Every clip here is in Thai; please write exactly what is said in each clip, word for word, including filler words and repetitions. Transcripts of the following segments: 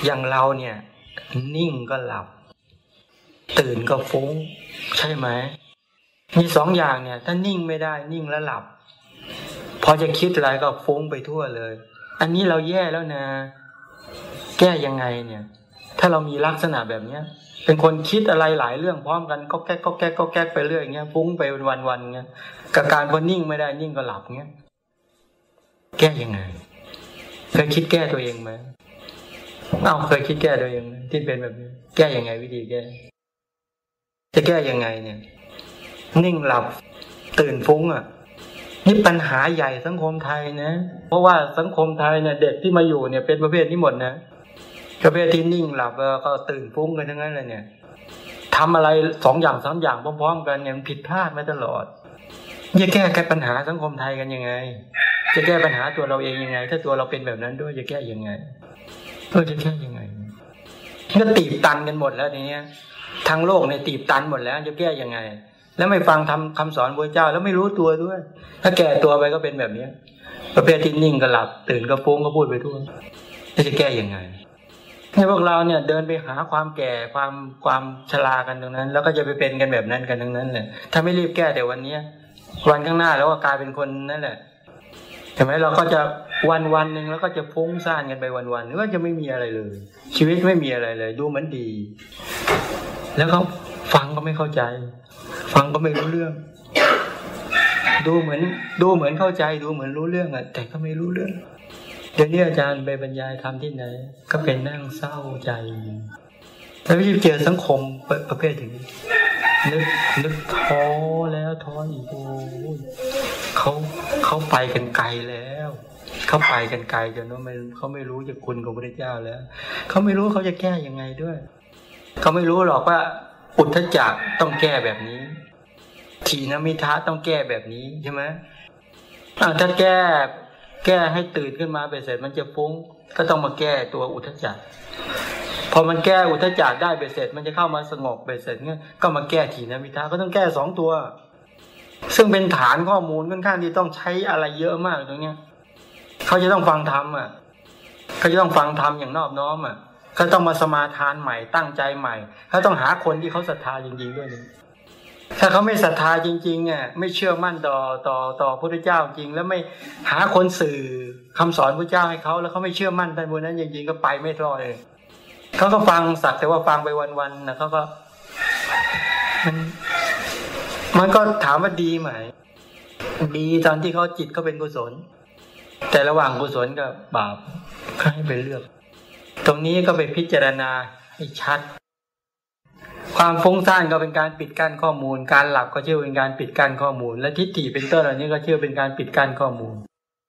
อย่างเราเนี่ยนิ่งก็หลับตื่นก็ฟุ้งใช่ไหมมีสองอย่างเนี่ยถ้านิ่งไม่ได้นิ่งแล้วหลับพอจะคิดอะไรก็ฟุ้งไปทั่วเลยอันนี้เราแย่แล้วนะแก้ยังไงเนี่ยถ้าเรามีลักษณะแบบเนี้ยเป็นคนคิดอะไรหลายเรื่องพร้อมกันก็แก๊กก็แก๊กก็แก๊กไปเรื่อยอย่างเงี้ยฟุ้งไปวันๆเงี้ยกับการพอนิ่งไม่ได้นิ่งก็หลับเงี้ยแก้ยังไงเคยคิดแก้ตัวเองไหมเอ้าเคยคิดแก้ตัวเองที่เป็นแบบนี้แก้ยังไงวิธีแก้จะแก้ยังไงเนี่ยนิ่งหลับตื่นฟุ้งอ่ะนี่ปัญหาใหญ่สังคมไทยนะเพราะว่าสังคมไทยเนี่ยเด็กที่มาอยู่เนี่ยเป็นประเภทนี้หมดนะประเภทที่นิ่งหลับแล้วก็ตื่นฟุ้งกันทั้งนั้นเลยเนี่ยทำอะไรสองอย่างสามอย่างพร้อมๆกันเนี่ยผิดพลาดมาตลอดจะแก้ไขปัญหาสังคมไทยกันยังไงจะแก้ปัญหาตัวเราเองยังไงถ้าตัวเราเป็นแบบนั้นด้วยจะแก้ยังไงเออจะแก้ยังไงก็ตีบตันกันหมดแล้วทีเนี้ยทั้งโลกเนี่ยตีบตันหมดแล้วจะแก้ยังไงแล้วไม่ฟังทำคำสอนพระเจ้าแล้วไม่รู้ตัวด้วยถ้าแก่ตัวไปก็เป็นแบบนี้ประเภทที่นิ่งก็หลับตื่นก็ฟุ้งก็พูดไปทั่วจะแก้ยังไงให้พวกเราเนี่ยเดินไปหาความแก่ความความชรากันตรงนั้นแล้วก็จะไปเป็นกันแบบนั้นกันทั้งนั้นเลยถ้าไม่รีบแก้แต่วันนี้วันข้างหน้าแล้วก็กลายเป็นคนนั่นแหละใช่ไหมเราก็จะวันวันหนึ่งแล้วก็จะฟุ้งซ่านกันไปวันวันก็จะไม่มีอะไรเลยชีวิตไม่มีอะไรเลยดูเหมือนดีแล้วเขาฟังก็ไม่เข้าใจฟังก็ไม่รู้เรื่องดูเหมือนดูเหมือนเข้าใจดูเหมือนรู้เรื่องอ่ะแต่ก็ไม่รู้เรื่องเดี๋ยวนี้อาจารย์ไปบรรยายธรรมที่ไหนก็เป็นนั่งเศร้าใจแล้วพี่เจอสังคมประเภทอย่างนี้นึกนึกท้อแล้วท้ออีกโอ้เขาเขาไปกันไกลแล้วเขาไปกันไกลจนว่าไม่เขาไม่รู้จะคุณของพระเจ้าแล้วเขาไม่รู้เขาจะแก้ยังไงด้วยเขาไม่รู้หรอกว่าอุทธัจจะต้องแก้แบบนี้ถีนมิทะต้องแก้แบบนี้ใช่ไหมถ้าแก้แก้ให้ตื่นขึ้นมาไปเสร็จมันจะฟุ้งก็ต้องมาแก้ตัวอุทธัจจะพอมันแก้อุทธัจจะได้ไปเสร็จมันจะเข้ามาสงบไปเสร็จเนี่ยก็มาแก้ถีนมิทะก็ต้องแก้สองตัวซึ่งเป็นฐานข้อมูลค่อนข้างที่ต้องใช้อะไรเยอะมากตรงเนี้ยเขาจะต้องฟังธรรมอ่ะเขาจะต้องฟังธรรมอย่างนอบน้อมอ่ะเขาต้องมาสมาทานใหม่ตั้งใจใหม่เขาต้องหาคนที่เขาศรัทธาจริงๆด้วยนี่ถ้าเขาไม่ศรัทธาจริงๆอ่ะไม่เชื่อมั่นต่อต่อต่อพระพุทธเจ้าจริงแล้วไม่หาคนสื่อคำสอนพระเจ้าให้เขาแล้วเขาไม่เชื่อมั่นในบนนั้นจริงๆก็ไปไม่รอดเลยเขาก็ฟังสักแต่ว่าฟังไปวันๆนะเขาก็มันมันก็ถามว่าดีไหมดีตอนที่เขาจิตเขาเป็นกุศลแต่ระหว่างกุศลกับบาปให้ไปเลือกตรงนี้ก็ไปพิจารณาให้ชัดความฟุ้งซ่านก็เป็นการปิดกั้นข้อมูลการหลับก็เชื่อเป็นการปิดกั้นข้อมูลและทิฏฐิเป็นต้นเหล่านี้ก็เชื่อเป็นการปิดกั้นข้อมูล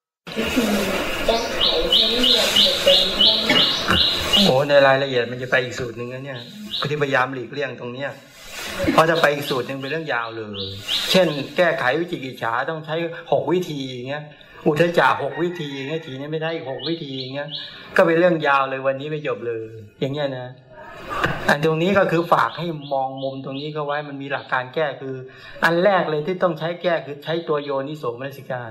โอ้ในรายละเอียดมันจะไปอีกสูตรหนึ่งนะเนี่ยพยายามหลีกเลี่ยงตรงเนี้ยเพราะจะไปอีกสูตรหนึ่งเป็นเรื่องยาวเลยเช่นแก้ไขวิจิกิจฉาต้องใช้หกวิธีอย่างเงี้ยอุทธัจจะหกวิธีอย่างเงี้ยทีนี้ไม่ได้อีกหกวิธีอย่างเงี้ยก็เป็นเรื่องยาวเลยวันนี้ไม่จบเลยอย่างเงี้ยนะอันตรงนี้ก็คือฝากให้มองมุมตรงนี้ก็ไว้มันมีหลักการแก้คืออันแรกเลยที่ต้องใช้แก้คือใช้ตัวโยนิโสมนสิการ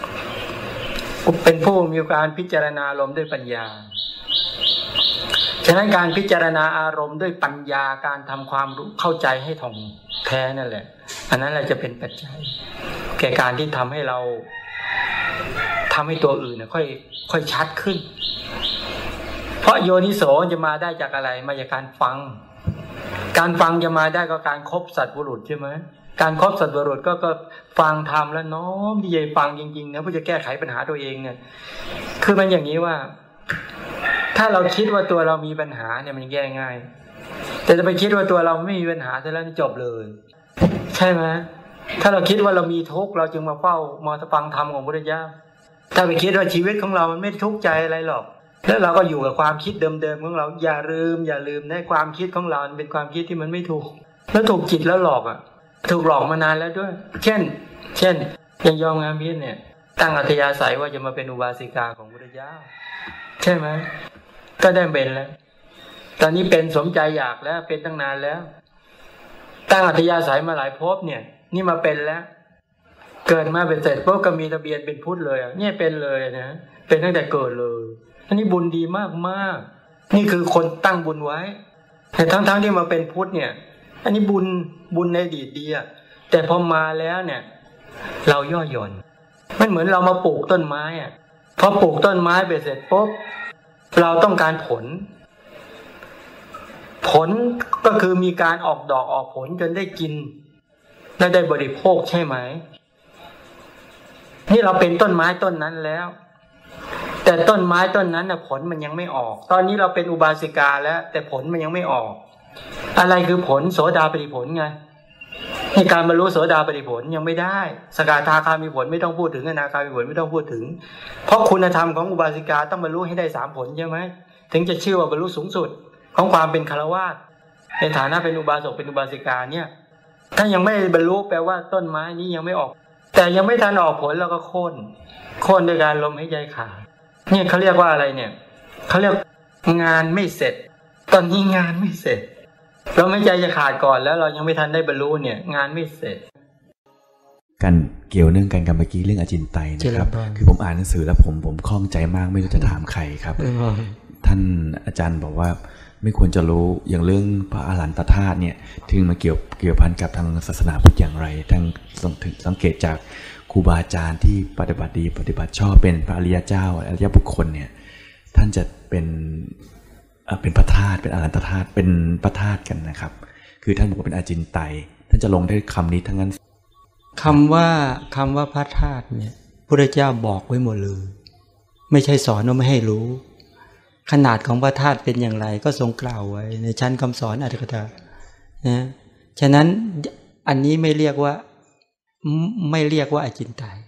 เป็นผู้มีการพิจารณาอารมณ์ด้วยปัญญาฉะนั้นการพิจารณาอารมณ์ด้วยปัญญาการทำความรู้เข้าใจให้ถ่องแท้นั่นแหละอันนั้นแหละจะเป็นปัจจัยแก่การที่ทำให้เราทำให้ตัวอื่นเนี่ยค่อยค่อยชัดขึ้นเพราะโยนิโสจะมาได้จากอะไรมาจากการฟังการฟังจะมาได้ก็การคบสัตว์บุรุษใช่ไหมการคบสัตว์บุรุษก็ก็ฟังธรรมแล้วน้อมที่จะฟังจริงๆนะเพื่อจะแก้ไขปัญหาตัวเองเนี่ยคือมันอย่างนี้ว่าถ้าเราคิดว่าตัวเรามีปัญหาเนี่ยมันแก้ง่ายแต่จะไปคิดว่าตัวเราไม่มีปัญหาซะแล้วจบเลยใช่ไหมถ้าเราคิดว่าเรามีทุกข์เราจึงมาเฝ้ามาฟังธรรมของพระพุทธเจ้าถ้าไปคิดว่าชีวิตของเรามันไม่ทุกข์ใจอะไรหรอกแล้วเราก็อยู่กับความคิดเดิมๆของเราอย่าลืมอย่าลืมในความคิดของเราเป็นความคิดที่มันไม่ถูกแล้วถูกจิตแล้วหลอกอ่ะถูกหลอกมานานแล้วด้วยเช่นเช่นอย่างยอมงามพิษเนี่ยตั้งอัธยาศัยว่าจะมาเป็นอุบาสิกาของพระพุทธเจ้าใช่ไหมก็ได้เป็นแล้วตอนนี้เป็นสมใจอยากแล้วเป็นตั้งนานแล้วตั้งอัธยาศัยมาหลายภพเนี่ยนี่มาเป็นแล้วเกิดมาเป็นเสร็จพวกก็มีทะเบียนเป็นพุทธเลยเนี่ยเป็นเลยนะเป็นตั้งแต่เกิดเลยอันนี้บุญดีมากมากนี่คือคนตั้งบุญไว้แต่ทั้งๆที่มาเป็นพุทธเนี่ยอันนี้บุญบุญในอดีตดีอะแต่พอมาแล้วเนี่ยเราย่อหย่อนมันเหมือนเรามาปลูกต้นไม้อะพอปลูกต้นไม้ไปเสร็จปุ๊บเราต้องการผลผลก็คือมีการออกดอกออกผลจนได้กินและได้บริโภคใช่ไหมนี่เราเป็นต้นไม้ต้นนั้นแล้วแต่ต้นไม้ต้นนั้นน่ะผลมันยังไม่ออกตอนนี้เราเป็นอุบาสิกาแล้วแต่ผลมันยังไม่ออกอะไรคือผลโสดาปัตติผลไงในการบรรลุโสดาปัตติผลยังไม่ได้สกทาคามีผลไม่ต้องพูดถึงอนาคามีผลไม่ต้องพูดถึงเพราะคุณธรรมของอุบาสิกาต้องบรรลุให้ได้สามผลใช่ไหมถึงจะชื่อว่าบรรลุสูงสุดของความเป็นฆราวาสในฐานะเป็นอุบาสกเป็นอุบาสิกาเนี่ยถ้ายังไม่บรรลุแปลว่าต้นไม้นี้ยังไม่ออกแต่ยังไม่ทันออกผลเราก็โค่นโค่นด้วยการลมหายใจขาดเนี่ยเขาเรียกว่าอะไรเนี่ยเขาเรียกงานไม่เสร็จตอนนี้งานไม่เสร็จลมหายใจจะขาดก่อนแล้วเรายังไม่ทันได้บรรลุเนี่ยงานไม่เสร็จกันเกี่ยวเนื่องกันกับเมื่อกี้เรื่องอจินไตยนะครับคือผมอ่านหนังสือแล้วผมผมคล่องใจมากไม่รู้จะถามใครครับท่านอาจารย์บอกว่าไม่ควรจะรู้อย่างเรื่องพระอรหันตธาตุเนี่ยถึงมาเกี่ยวเกี่ยวพันกับทางศาสนาพุทธอย่างไรทั้งสังเกตจากครูบาอาจารย์ที่ปฏิบัติดีปฏิบัติชอบเป็นพระอริยเจ้าอริยบุคคลเนี่ยท่านจะเป็นเป็นพระธาตุเป็นอรหันตธาตุเป็นพระธาตุกันนะครับคือท่านบอกว่าเป็นอจินไตยท่านจะลงได้คำนี้ทั้งนั้นคำว่าคำว่าพระธาตุเนี่ยพระเจ้าบอกไว้หมดเลยไม่ใช่สอนว่าไม่ให้รู้ขนาดของพระธาตุเป็นอย่างไรก็ทรงกล่าวไว้ในชั้นคำสอนอรรถกถานะฉะนั้นอันนี้ไม่เรียกว่าไม่เรียกว่าอจินไตย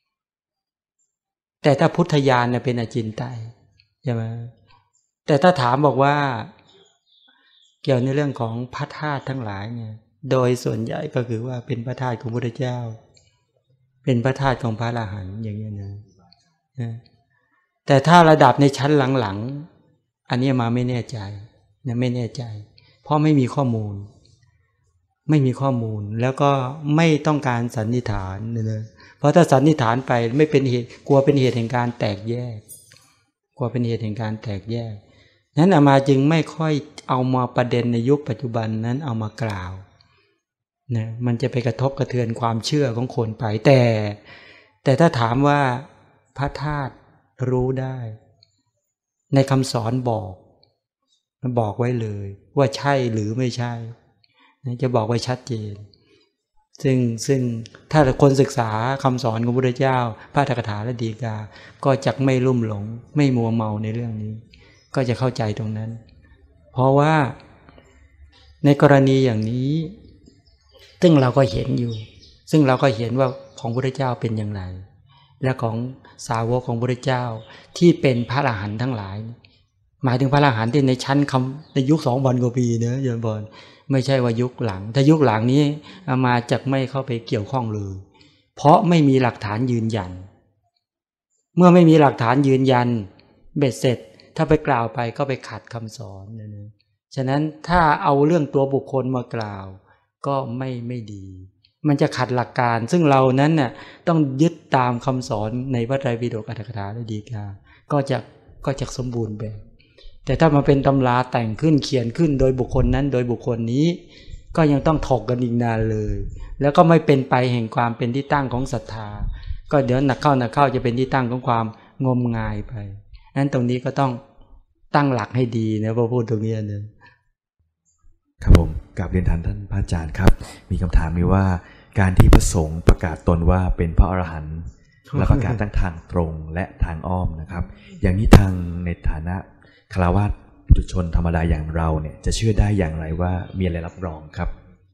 แต่ถ้าพุทธญาณเนี่ยเป็นอจินไตยใช่ไหมแต่ถ้าถามบอกว่าเกี่ยวในเรื่องของพระธาตุทั้งหลายเนี่ยโดยส่วนใหญ่ก็คือว่าเป็นพระธาตุของพระพุทธเจ้าเป็นพระธาตุของพระอรหันต์อย่างนี้นะนะแต่ถ้าระดับในชั้นหลังๆอันนี้มาไม่แน่ใจนะไม่แน่ใจเพราะไม่มีข้อมูลไม่มีข้อมูลแล้วก็ไม่ต้องการสันนิษฐานนะเพราะถ้าสันนิษฐานไปไม่เป็นเหตุกลัวเป็นเหตุแห่งการแตกแยกกลัวเป็นเหตุแห่งการแตกแยกนั้นอามาจึงไม่ค่อยเอามาประเด็นในยุคปัจจุบันนั้นเอามากล่าวนะมันจะไปกระทบกระเทือนความเชื่อของคนไปแต่แต่ถ้าถามว่าพระธาตุรู้ได้ในคำสอนบอกบอกไว้เลยว่าใช่หรือไม่ใช่จะบอกไว้ชัดเจนซึ่งซึ่งถ้าคนศึกษาคำสอนของพระพุทธเจ้าพระอรรถกถาและฎีกาก็จะไม่ลุ่มหลงไม่มัวเมาในเรื่องนี้ก็จะเข้าใจตรงนั้นเพราะว่าในกรณีอย่างนี้ซึ่งเราก็เห็นอยู่ซึ่งเราก็เห็นว่าของพระพุทธเจ้าเป็นอย่างไรและของสาวกของพระพุทธเจ้าที่เป็นพระอรหันต์ทั้งหลายหมายถึงพระอรหันต์ที่ในชั้นคำในยุคสองพันกว่าปีเนอะโยมบอลไม่ใช่ว่ายุคหลังถ้ายุคหลังนี้อามาจะไม่เข้าไปเกี่ยวข้องเลยเพราะไม่มีหลักฐานยืนยันเมื่อไม่มีหลักฐานยืนยันเบ็ดเสร็จถ้าไปกล่าวไปก็ไปขัดคำสอนนะนะฉะนั้นถ้าเอาเรื่องตัวบุคคลมากล่าวก็ไม่ไม่ดีมันจะขัดหลักการซึ่งเรานั้นน่ะต้องยึดตามคำสอนในพระไตรปิฎกอรรถกถาและฎีกาก็จะก็จะสมบูรณ์แบบแต่ถ้ามาเป็นตำราแต่งขึ้นเขียนขึ้นโดยบุคคลนั้นโดยบุคคลนี้ก็ยังต้องถกกันอีกนานเลยแล้วก็ไม่เป็นไปแห่งความเป็นที่ตั้งของศรัทธาก็เดี๋ยวหนักเข้าหนักเข้าจะเป็นที่ตั้งของความงมงายไปนั้นตรงนี้ก็ต้องตั้งหลักให้ดีนะพอพูดตรงนี้นะครับผมกราบเรียนท่านท่านพระอาจารย์ครับมีคำถามมีว่าการที่พระสงฆ์ประกาศตนว่าเป็นพระอรหันต์และประกาศทั้งทางตรงและทางอ้อมนะครับอย่างนี้ทางในฐานะฆราวาสปุถุชนธรรมดาอย่างเราเนี่ยจะเชื่อได้อย่างไรว่ามีอะไรรับรองครับ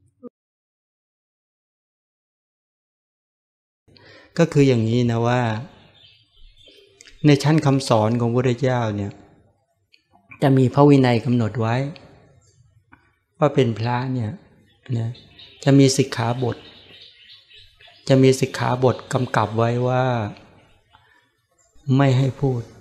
ก็คืออย่างนี้นะว่าในชั้นคำสอนของพระพุทธเจ้าเนี่ยจะมีพระวินัยกำหนดไว้ว่าเป็นพระเนี่ยนะจะมีสิกขาบทจะมีสิกขาบทกำกับไว้ว่าไม่ให้พูด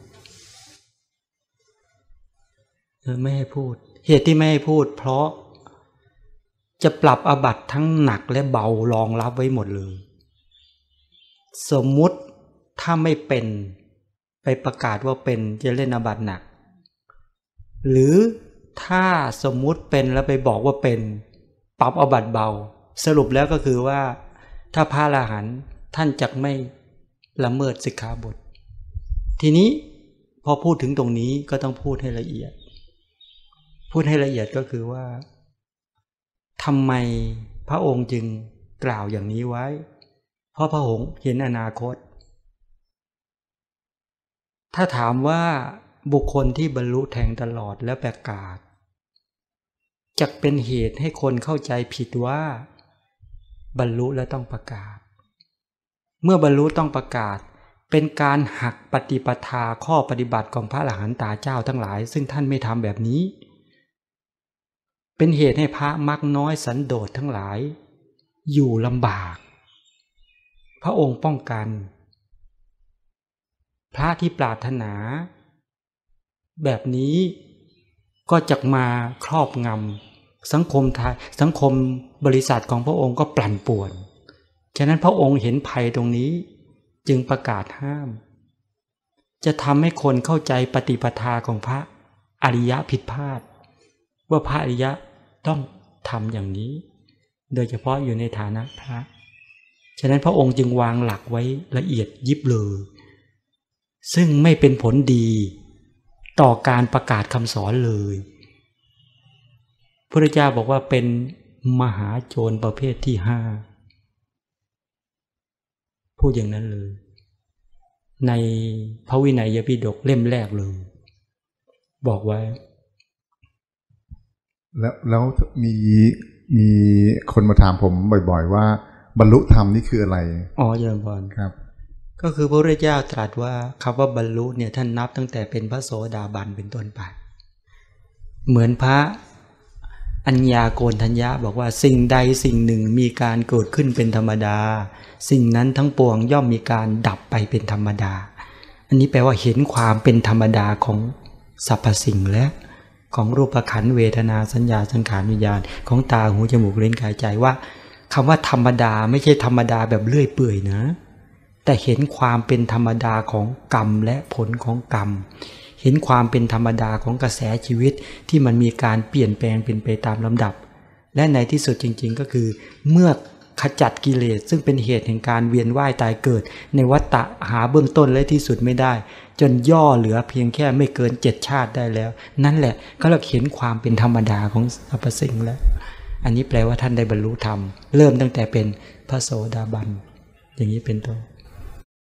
ไม่ให้พูดเหตุที่ไม่ให้พูดเพราะจะปรับอาบัติทั้งหนักและเบารองรับไว้หมดเลยสมมุติถ้าไม่เป็นไปประกาศว่าเป็นจะเล่นอาบัติหนักหรือถ้าสมมุติเป็นแล้วไปบอกว่าเป็นปรับเอาบัตรเบาสรุปแล้วก็คือว่าถ้าพระอรหันต์ท่านจักไม่ละเมิดสิกขาบททีนี้พอพูดถึงตรงนี้ก็ต้องพูดให้ละเอียดพูดให้ละเอียดก็คือว่าทำไมพระองค์จึงกล่าวอย่างนี้ไว้เพราะพระองค์เห็นอนาคตถ้าถามว่าบุคคลที่บรรลุแทงตลอดและประกาศจะเป็นเหตุให้คนเข้าใจผิดว่าบรรลุแล้วต้องประกาศเมื่อบรรลุต้องประกาศเป็นการหักปฏิปทาข้อปฏิบัติของพระอรหันตาเจ้าทั้งหลายซึ่งท่านไม่ทำแบบนี้เป็นเหตุให้พระมักน้อยสันโดษทั้งหลายอยู่ลำบากพระองค์ป้องกันพระที่ปรารถนาแบบนี้ก็จะมาครอบงำสังคมไทยสังคมบริษัทของพระองค์ก็ปั่นป่วนฉะนั้นพระองค์เห็นภัยตรงนี้จึงประกาศห้ามจะทำให้คนเข้าใจปฏิปทาของพระอริยะผิดพลาดว่าพระอริยะต้องทำอย่างนี้โดยเฉพาะอยู่ในฐานะพระฉะนั้นพระองค์จึงวางหลักไว้ละเอียดยิบเลยซึ่งไม่เป็นผลดีต่อการประกาศคำสอนเลยพระพุทธเจ้าบอกว่าเป็นมหาโจรประเภทที่ห้าพูดอย่างนั้นเลยในพระวินัยปิฎกเล่มแรกเลยบอกไว้แล้วแล้วมีมีคนมาถามผมบ่อยๆว่าบรรลุธรรมนี่คืออะไรอ๋อเจริญพรครับก็คือพระพุทธเจ้าตรัสว่าคำว่าบรรลุเนี่ยท่านนับตั้งแต่เป็นพระโสดาบันเป็นต้นไปเหมือนพระอัญญาโกณฑัญญะบอกว่าสิ่งใดสิ่งหนึ่งมีการเกิดขึ้นเป็นธรรมดาสิ่งนั้นทั้งปวงย่อมมีการดับไปเป็นธรรมดาอันนี้แปลว่าเห็นความเป็นธรรมดาของสรรพสิ่งและของรูปขันธ์เวทนาสัญญาสังขารวิญญาณของตาหูจมูกลิ้นกายใจว่าคำว่าธรรมดาไม่ใช่ธรรมดาแบบเลื่อยเปื่อยนะแต่เห็นความเป็นธรรมดาของกรรมและผลของกรรมเห็นความเป็นธรรมดาของกระแสชีวิตที่มันมีการเปลี่ยนแปลงเป็นไปตามลำดับและในที่สุดจริงๆก็คือเมื่อขจัดกิเลสซึ่งเป็นเหตุแห่งการเวียนว่ายตายเกิดในวัฏฏะหาเบื้องต้นและที่สุดไม่ได้จนย่อเหลือเพียงแค่ไม่เกินเจ็ดชาติได้แล้วนั่นแหละก็เราเห็นความเป็นธรรมดาของสรรพสิ่งแล้วอันนี้แปลว่าท่านได้บรรลุธรรมเริ่มตั้งแต่เป็นพระโสดาบันอย่างนี้เป็นต้น